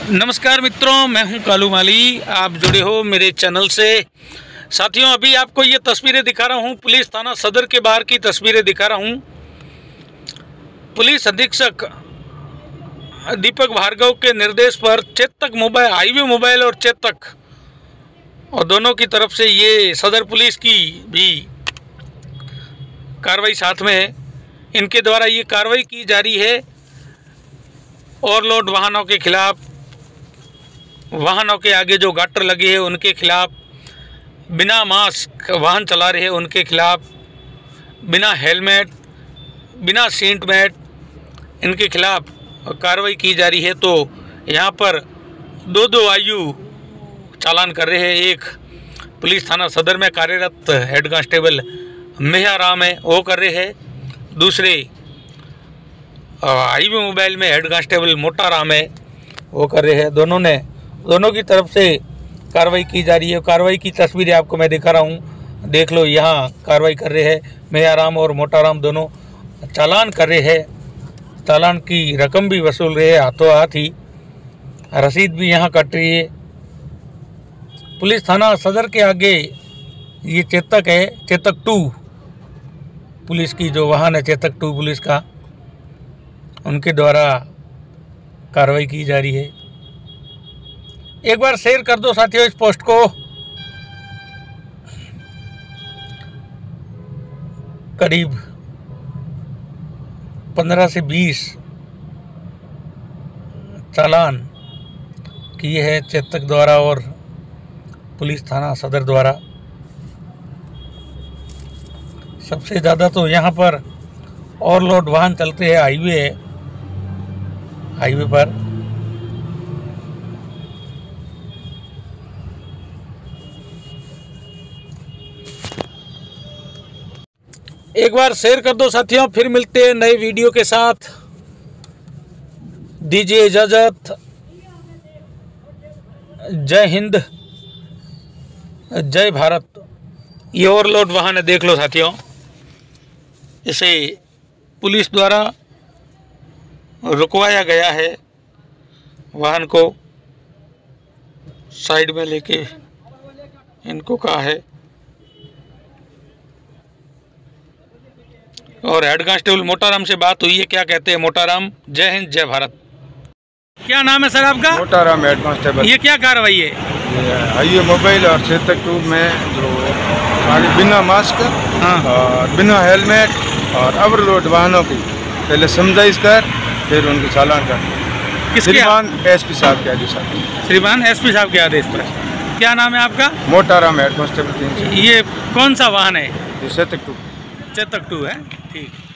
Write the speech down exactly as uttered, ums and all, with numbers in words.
नमस्कार मित्रों, मैं हूं कालू माली। आप जुड़े हो मेरे चैनल से। साथियों, अभी आपको ये तस्वीरें दिखा रहा हूं, पुलिस थाना सदर के बाहर की तस्वीरें दिखा रहा हूं। पुलिस अधीक्षक दीपक भार्गव के निर्देश पर चेतक मोबाइल, हाईवे मोबाइल और चेतक और दोनों की तरफ से ये सदर पुलिस की भी कार्रवाई साथ में है। इनके द्वारा ये कार्रवाई की जा रही है ओवरलोड वाहनों के खिलाफ, वाहनों के आगे जो गाटर लगे हैं उनके खिलाफ, बिना मास्क वाहन चला रहे हैं उनके खिलाफ, बिना हेलमेट, बिना सीट बेल्ट, इनके खिलाफ कार्रवाई की जा रही है। तो यहाँ पर दो दो आयु चालान कर रहे हैं। एक पुलिस थाना सदर में कार्यरत हेड कांस्टेबल मेहराम है, वो कर रहे हैं। दूसरे हाईवे मोबाइल में हेड कांस्टेबल मोटाराम है, वो कर रहे हैं। दोनों ने दोनों की तरफ से कार्रवाई की जा रही है। कार्रवाई की तस्वीरें आपको मैं दिखा रहा हूँ, देख लो। यहाँ कार्रवाई कर रहे हैं मेहराम और मोटाराम, दोनों चालान कर रहे हैं। चालान की रकम भी वसूल रहे हैं, हाथों हाथ ही रसीद भी यहाँ कट रही है। पुलिस थाना सदर के आगे ये चेतक है, चेतक टू पुलिस की जो वाहन है, चेतक टू पुलिस का, उनके द्वारा कार्रवाई की जा रही है। एक बार शेयर कर दो साथियों इस पोस्ट को। करीब पंद्रह से बीस चालान किए हैं चेतक द्वारा और पुलिस थाना सदर द्वारा। सबसे ज़्यादा तो यहाँ पर ओवरलोड वाहन चलते हैं, हाईवे है, हाईवे पर। एक बार शेयर कर दो साथियों। फिर मिलते हैं नए वीडियो के साथ। दीजिए इजाज़त। जय हिंद, जय भारत। ये ओवरलोड वाहन है, देख लो साथियों। इसे पुलिस द्वारा रुकवाया गया है, वाहन को साइड में लेके इनको कहा है। और हेड कांस्टेबल मोटाराम से बात हुई है, क्या कहते हैं मोटाराम? जय हिंद, जय भारत। क्या नाम है सर आपका? Motaram head constable. ये क्या कार्रवाई है? हाईवे मोबाइल और चेतक टू में जो आगे बिना मास्क, हाँ, और बिना हेलमेट और ओवरलोड वाहनों की पहले समझाइश कर, फिर उनकी चालान कर। श्रीमान एसपी साहब के आदेश पर। श्रीमान एसपी साहब के आदेश पर। क्या नाम है आपका? मोटाराम हेड कांस्टेबल तीन। ये कौन सा वाहन है? चेतक टू। चेतक टू है, ठीक।